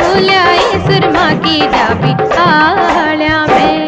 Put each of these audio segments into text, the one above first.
भूलिया सुरमा की डाबी आलिया में।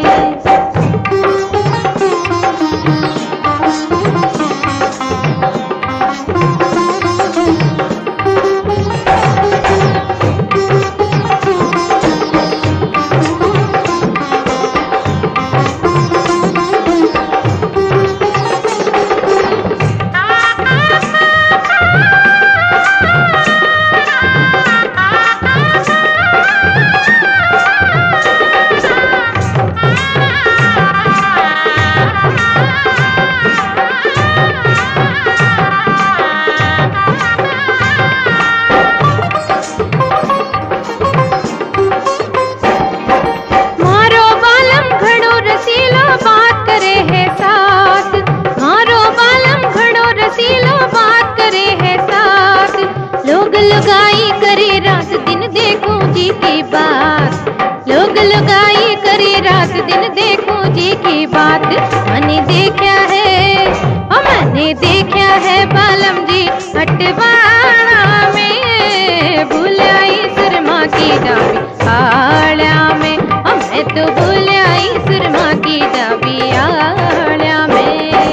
लुगाई करे रात दिन देखो जी की बात, लोग लुगाई करे रात दिन देखो जी की बात। मैंने देखा है मैंने देखा है बालम जी हटवाना में, भूलियाई सुरमा की डाबी आलिया में। मैं तो भूलियाई सुरमा की डाबी आलिया में।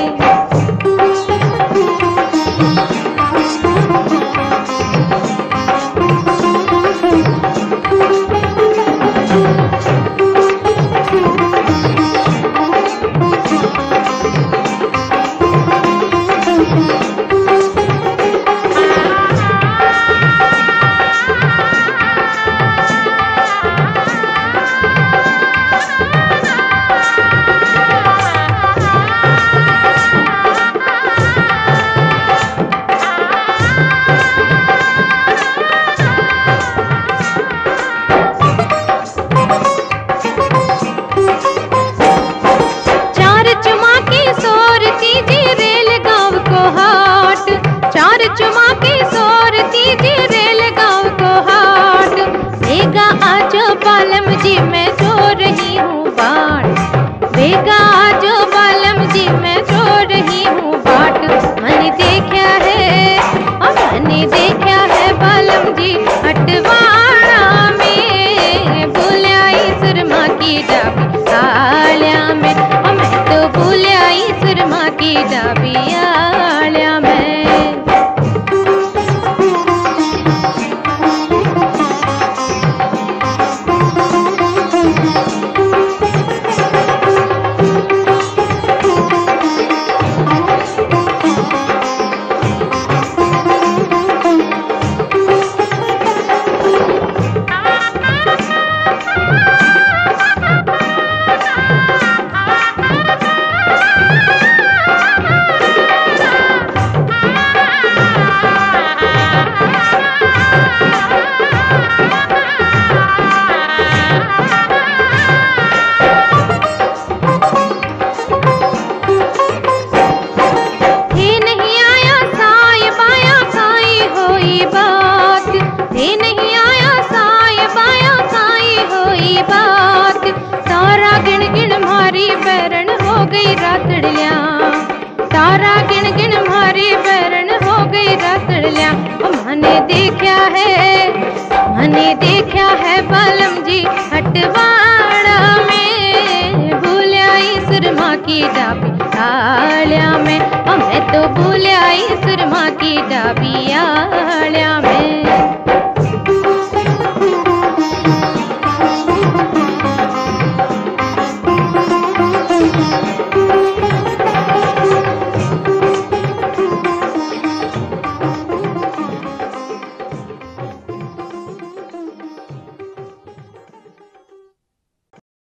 चुमा की सोरती जी रेल गाँव को हाट, बेगा आजो बालम जी मैं जो रही हूँ बाट, बेगा आजो बालम जी मैं जो रही हूँ बाट। मैंने देखा है बालम जी हटवाना में, भूलियाई सुरमा की डाबी आलिया में। मैं तो भूलियाई सुरमा की डाबी आलिया में। तारा गिन गिन मारी बैरन हो गई रातड़िया। मैंने देखा है बालम जी हटवाड़ा में, भूलियाई सुरमा की डाबी आलिया में। मैं तो भूलियाई सुरमा की डाबी आलिया में।